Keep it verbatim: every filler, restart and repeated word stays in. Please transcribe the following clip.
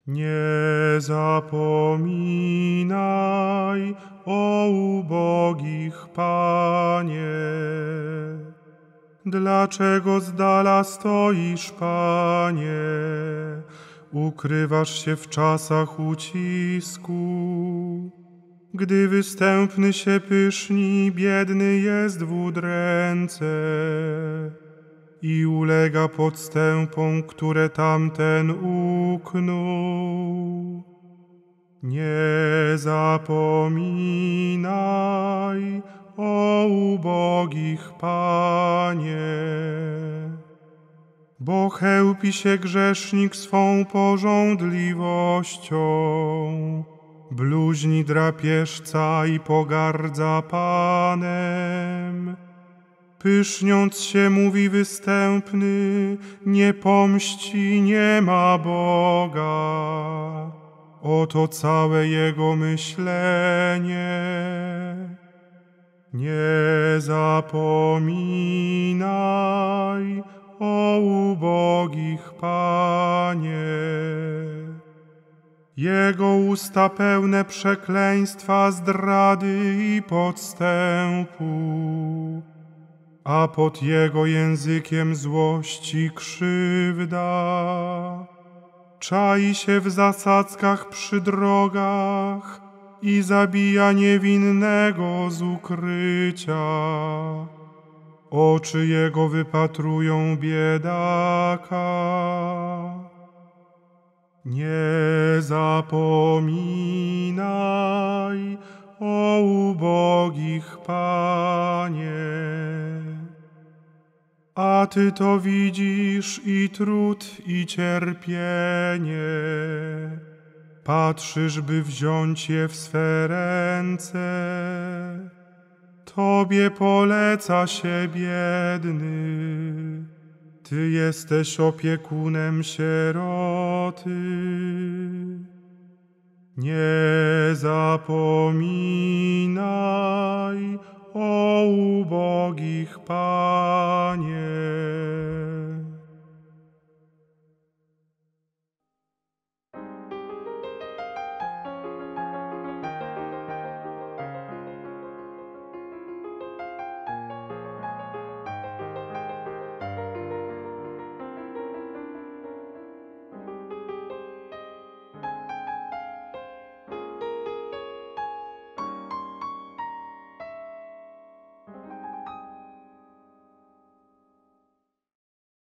Nie zapominaj o ubogich, Panie. Dlaczego z dala stoisz, Panie? Ukrywasz się w czasach ucisku. Gdy występny się pyszni, biedny jest w udręce i ulega podstępom, które tamten uknął. Nie zapominaj o ubogich, Panie, bo chełpi się grzesznik swą pożądliwością, bluźni drapieżca i pogardza Panem. Pyszniąc się mówi występny, nie pomści, nie ma Boga. Oto całe jego myślenie. Nie zapominaj o ubogich, Panie. Jego usta pełne przekleństwa, zdrady i podstępu, a pod jego językiem złości krzywda. Czai się w zasadzkach przy drogach i zabija niewinnego z ukrycia. Oczy jego wypatrują biedaka. Nie zapominaj o ubogich, Panie. A Ty to widzisz i trud, i cierpienie. Patrzysz, by wziąć je w swe ręce. Tobie poleca się biedny. Ty jesteś opiekunem sieroty. Nie zapominaj o ubogich, Panie.